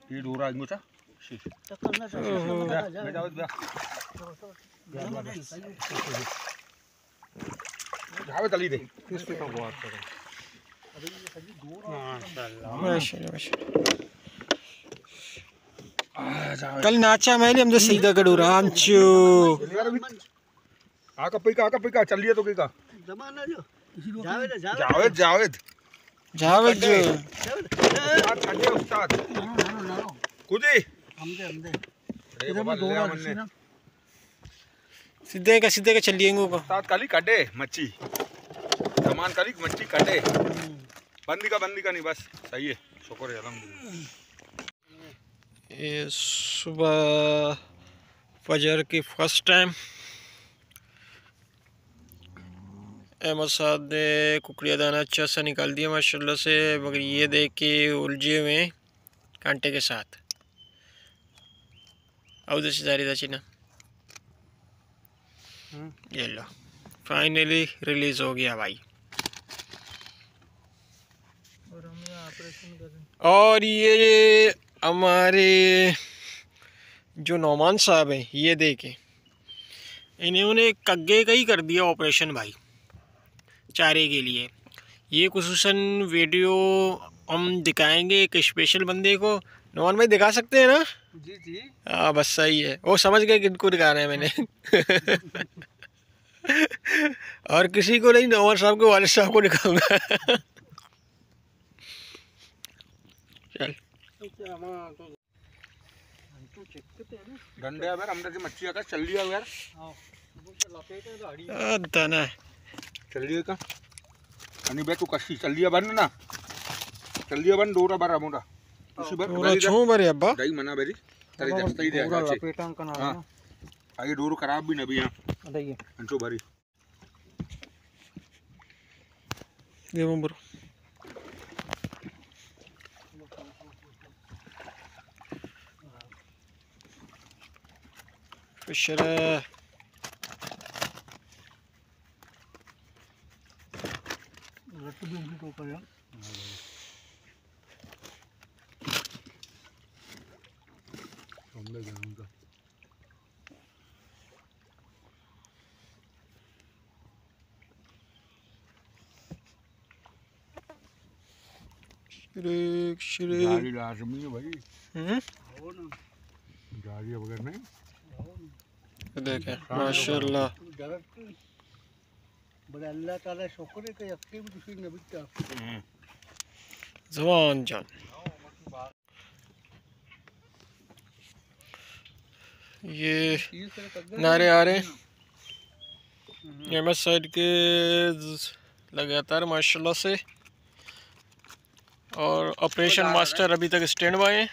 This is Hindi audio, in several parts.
ये डोरा मुचा जावे तली दे किसके का बात करे माशाल्लाह कल नाचा मैंने हम तो सीधा कड़ू रामचू आका पिका चल लिया तो के का जमाना जो जावेद जावेद जो उस्ताद खड़े उस्ताद कुदी हमदे अरे बाबा ले हमने सीधे का चलिएंगे को उस्ताद काली काटे मच्छी सामान काली मच्छी काटे बंदी का नहीं बस सही है शुक्र है अल्हम्दुलिल्लाह। ये सुबह फजर की फर्स्ट टाइम अहमद साहब ने कुकड़िया दाना अच्छा सा निकाल दिया माशाल्लाह से, मगर ये देख के उलझे हुए कांटे के साथ। उधर से जारी था चीना, ये लो फाइनली रिलीज हो गया भाई। और ये हमारे जो नौमान साहब हैं, ये देखें इन्होंने कग्गे का ही कर दिया ऑपरेशन भाई चारे के लिए। ये खुसूसन वीडियो हम दिखाएंगे एक स्पेशल बंदे को। नौमान भाई दिखा सकते हैं ना? जी जी हाँ बस सही है, वो समझ गए किनको दिखाना है मैंने। और किसी को नहीं, नौमान साहब के वालिद साहब को दिखाऊंगा। चल डंडे यार अंदर की मच्छी आकर चल लिया यार दाना चल लिया का अनि बे तू कसी चल लिया बन ना चल लिया बन डोरा बारा मोटा उसी बार पूरा छू बरे अब्बा दही मना बेरी तेरी दस्ता ही दे पूरा लपेटां का ना हां आगे डोरो खराब भी न भी यहां बताइए अंचो भरी ये ब्रो फिशर रट भी उनकी टोकर है हमने जाऊंगा श्री गाड़ी लाजमी है भाई हो ना गाड़ी वगैरह नहीं देखें माशाल्लाह बड़े अल्लाह ताला शुक्र है कि यक्की भी दूसरी नबी का जवान जान। ये नारे आ रहे अहमद साइड के लगातार माशाल्लाह से। और ऑपरेशन मास्टर अभी तक स्टैंड बाय है।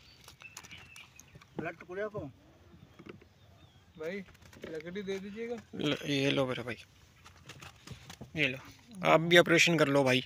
ब्लड टुकड़े को भाई लकड़ी दे दीजिएगा। ये लो मेरे भाई, ये लो आप भी ऑपरेशन कर लो भाई।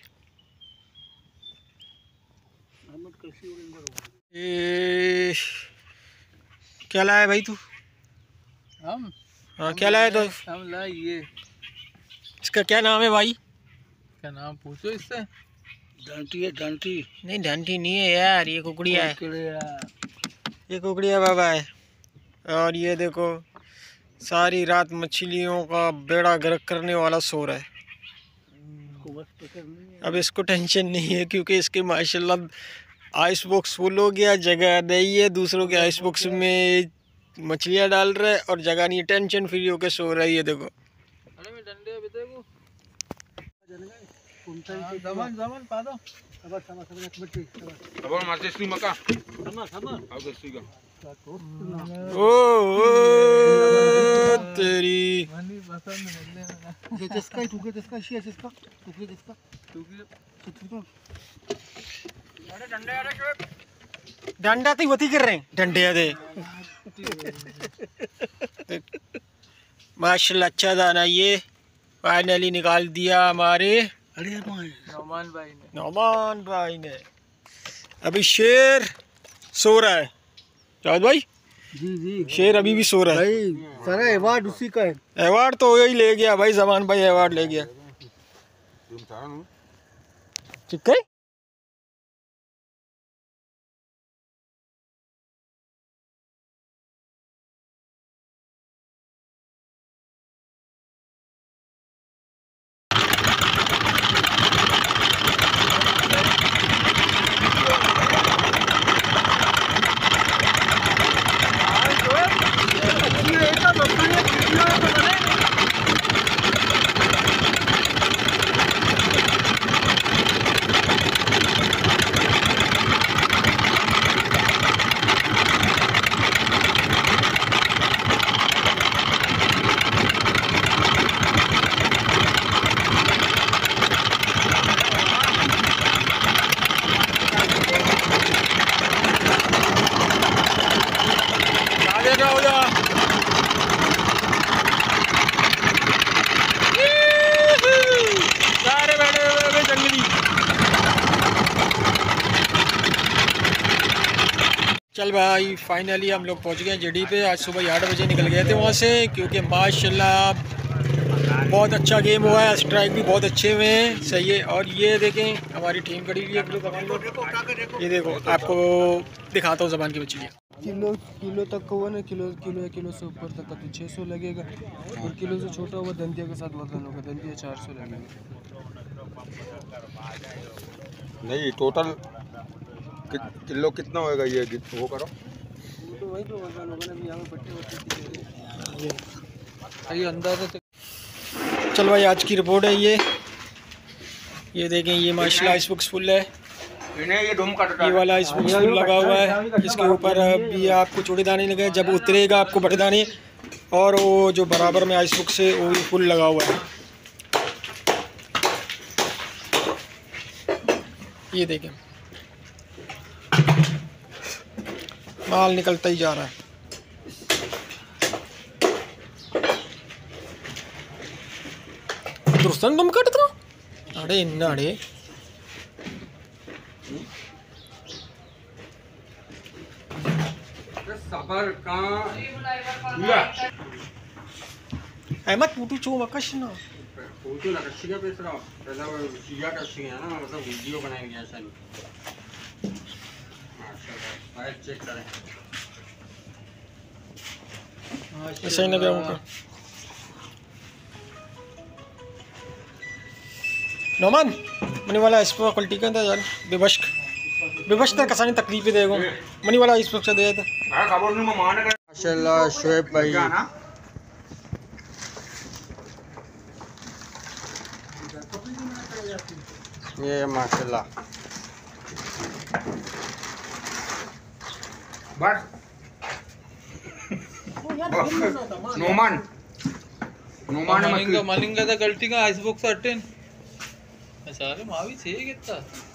ये क्या लाया भाई तू? हम हाँ क्या लाया तो? हम लाए ये, इसका क्या नाम है भाई? क्या नाम पूछो इससे? डंटी है डंटी। नहीं डंटी नहीं है यार, ये कुकड़िया है। ये कुकड़िया बाबा है। और ये देखो सारी रात मछलियों का बेड़ा गर्क करने वाला सो रहा है। अब इसको टेंशन नहीं है क्योंकि इसके माशाल्लाह आइस बॉक्स फुल हो गया, जगह नहीं है। दूसरों के आइस बॉक्स में मछलियाँ डाल रहा है और जगह नहीं, टेंशन फ्री होकर सो रहा है। ये देखो ओ तेरी डंडा तो वती कर रहे हैं डंडे दे। माशाल्लाह अच्छा दाना ये फाइनली निकाल दिया हमारे नौमान भाई ने। अभी शेर सो रहा है जावेद भाई। जी जी शेर अभी भी सो रहा है भाई, सारा अवार्ड उसी का है। अवार्ड तो यही ले गया भाई, जमान भाई अवार्ड ले गया। ठीक है। चल भाई फाइनली हम लोग पहुंच गए जेडी पे। आज सुबह 8 बजे निकल गए थे वहाँ से, क्योंकि माशाल्लाह बहुत अच्छा गेम हुआ है, स्ट्राइक भी बहुत अच्छे हुए हैं। सही है। और ये देखें हमारी टीम खड़ी हुई है। ये देखो आपको दिखाता हूँ ज़बान की बच्ची है। किलो तक का हुआ ना, किलो से ऊपर तक का तो 600 लगेगा, और किलो से छोटा हुआ दंतिया के साथ वजन होगा, दंतिया 400 लगेगा। नहीं टोटल किलो कितना होएगा ये वो करो। तो वही तो वजन होगा ना, अभी यहाँ पे बट्टे ये अंदाजा। चल भाई आज की रिपोर्ट है ये देखें। ये माशाल्लाह आइसबॉक्स फुल है। ये वाला आइसबॉक्स फुल लगा हुआ है। इसके ऊपर अभी आपको चूड़े दाने लगे, जब उतरेगा आपको बड़े दाने, और वो जो बराबर में आइसबॉक्स है वो भी फुल लगा हुआ है। ये देखें माल निकलता ही जा रहा है। दुरुस्तन तुम कट दो अड़े इन अड़े अहमद पूटू चो वकश ना फोटो लगा पे सरा पहला सीधा कर सी है ना, मतलब वीडियो बनाएंगे ऐसा नहीं। माशाल्लाह फाइल चेक करें। ऐसा ही ना क्या होगा। नोमान मनी वाला इस पर क्वालिटी का था यार। बेबश्क तक कसानी तकलीफ देगो मनी वाला इस पर दे था। माशाल्लाह शुएब भाई ये माशाल्लाह बस नोमान मालिंगा था गलती का आइसबॉक्स अटेन सारे मावी छे कितना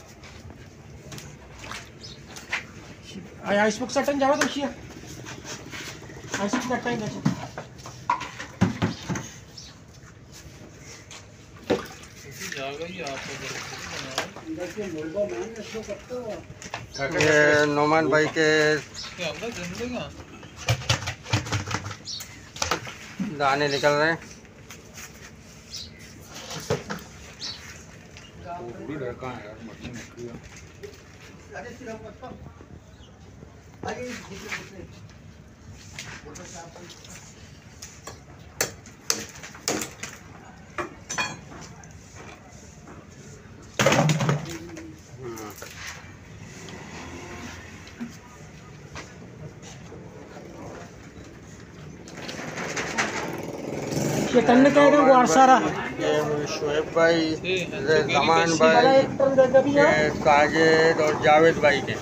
आय आइसबॉक्स अटन जाओ तो शिया आइसबॉक्स अटन जा जागा ही आप ये नोमान भाई के क्या होगा जिंदगी दाने निकल रहे हैं। ये तन्ने कह रहे हो सारा ये शुएब भाई, जमान भाई, ये काजिद और जावेद भाई के।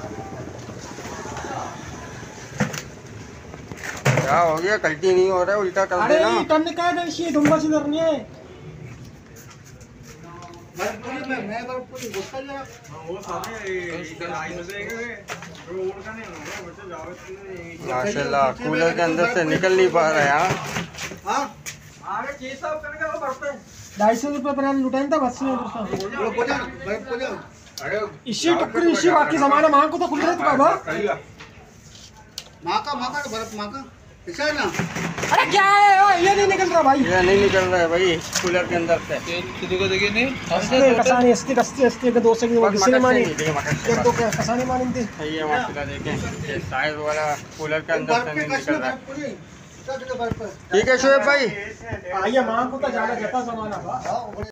क्या हो गया? गलती नहीं हो रहा है, उल्टा कर देना। अरे तन्ने कह रहे हैं डुम्बा से करनी है। माशाल्लाह कूलर के अंदर से निकल नहीं पा रहा है। हाँ 250 रुपये पर लुटाइन था बस में इसी टक्कर इसी बाकी सामान मां को तो खुल रहा था माँ का ऐसा ना। अरे क्या है ये नहीं निकल रहा भाई, ये नहीं निकल रहा है भाई कूलर के अंदर से। किसी को देखिए नहीं हंसते कसानी हंसते के 2 सेकंड वो किसी ने मानी एक दो कसानी मानी थी। ये माशाल्लाह देखें ये साइज वाला कूलर के अंदर से नहीं निकल रहा है। ठीक है शुएब भाई आइए मां को तो जाना जाता सामान